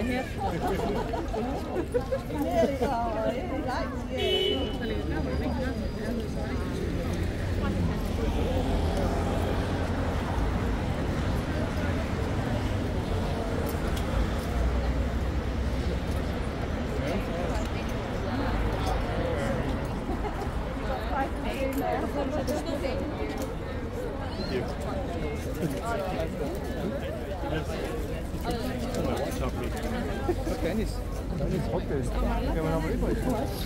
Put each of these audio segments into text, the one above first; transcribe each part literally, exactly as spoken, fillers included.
here. Tennis. Tennis, Hockey. Kan man ha med på?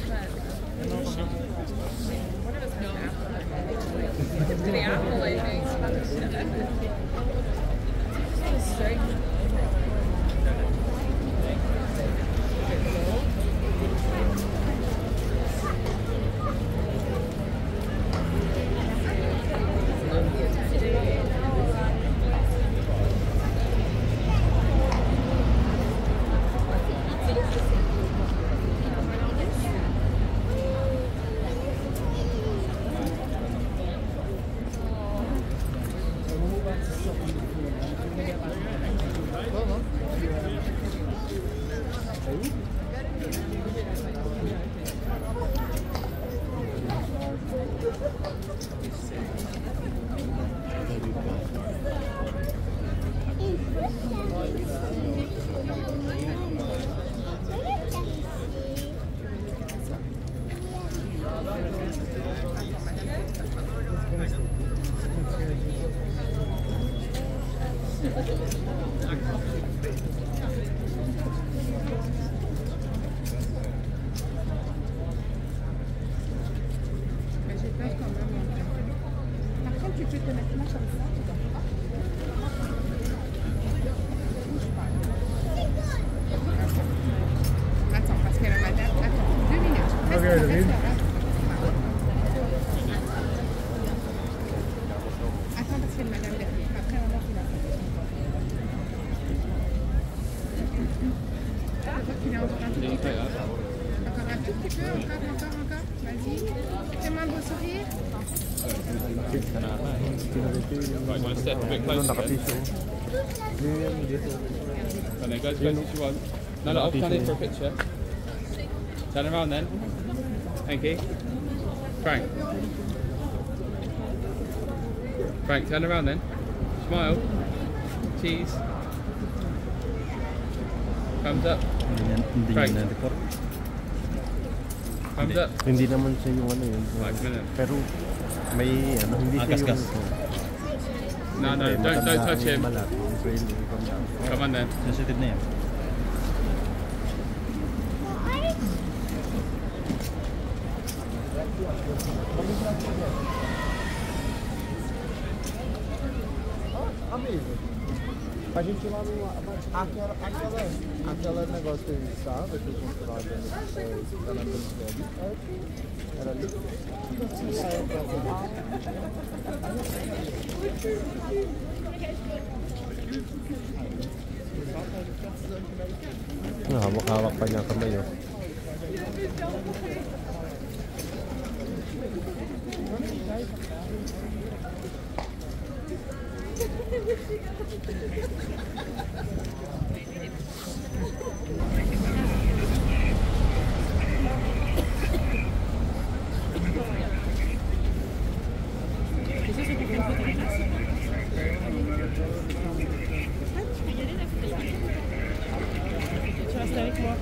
And then go as close as you want. No, no, I'll stand in for a picture. Turn around then. Thank you. Frank. Frank, turn around then. Smile. Cheese. Thumbs up. Frank. Thumbs up. Hindi naman siya yung ano yun. Pero may ano, hindi siya yung... No, no, don't, don't touch him. Come on then. Sensitive na yan. A gente lá no... Aquela, aquela, aquela negócio que a gente sabe, que eu comprava na Venezuela, era ali. Ah, hawak-hawak pa niya kamay oh. Tu restes avec moi.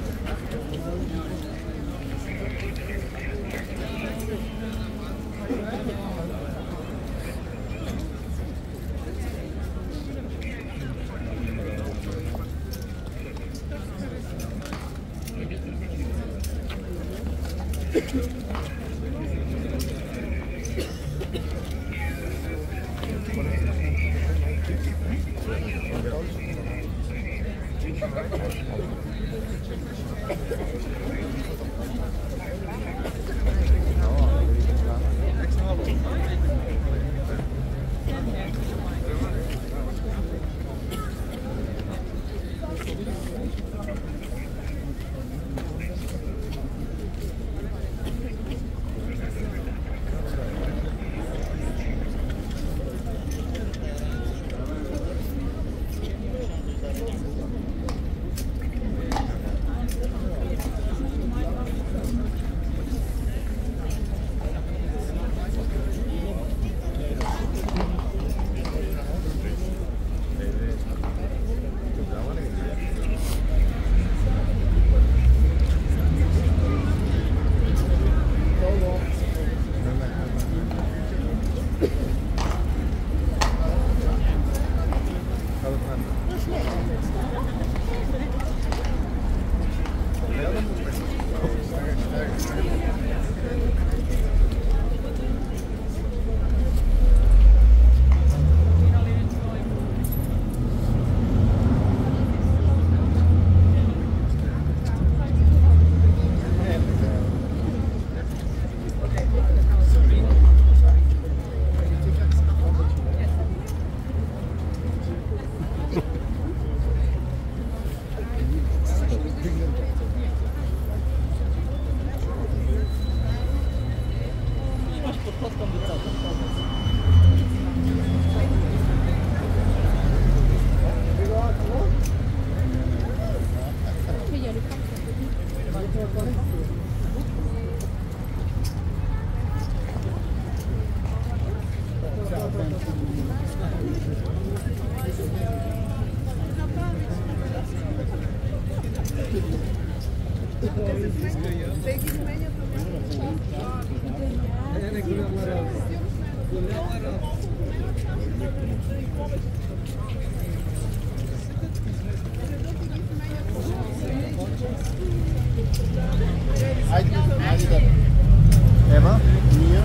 Haydi, haydi de. Eva, Mia.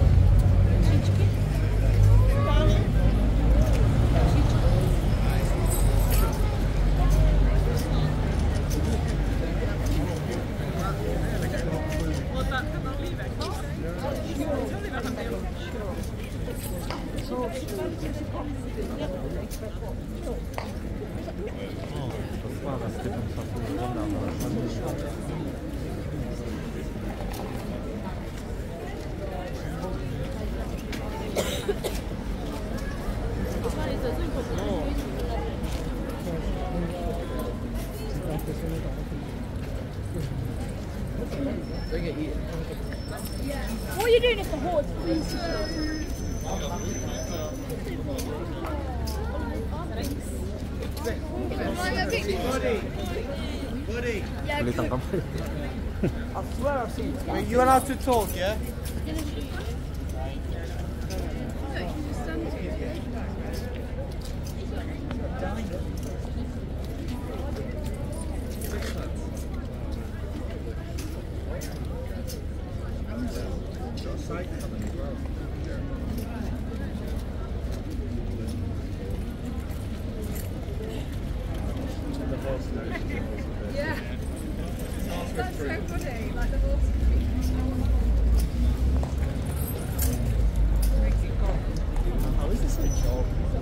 What are you doing if the horse please? Buddy, Yeah, Boleh tangkap. I swear I've seen you. You're allowed to talk, yeah? yeah. That's so funny, like the horse. How is this a job?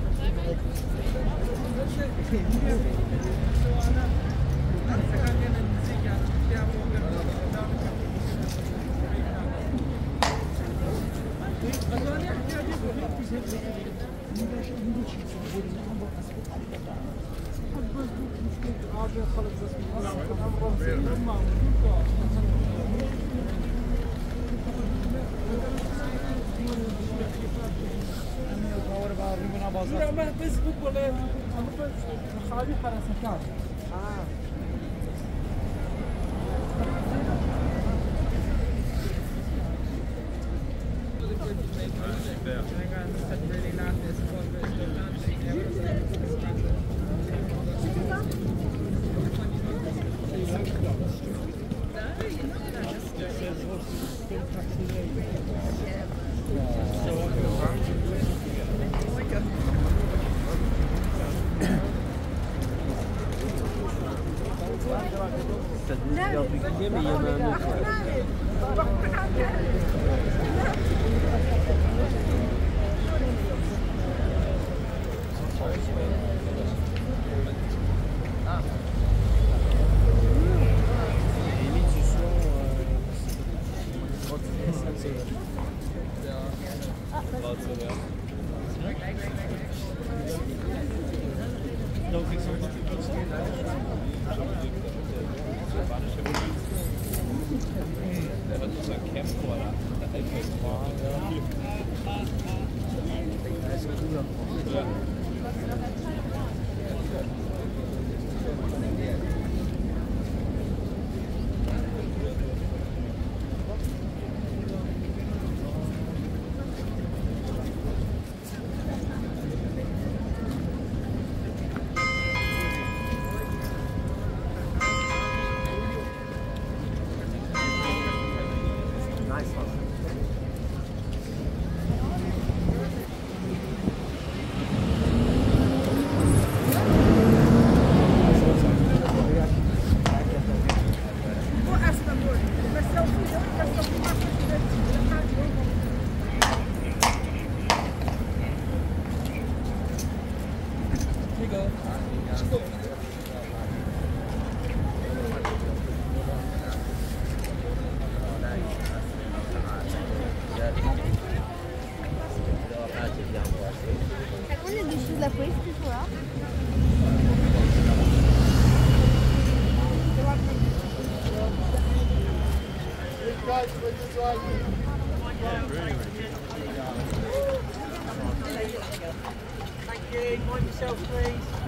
لا ما فيسبوك ولا خالي حراسة آه La police before us. Guys, when you're driving. Thank you. Mind yourself, please.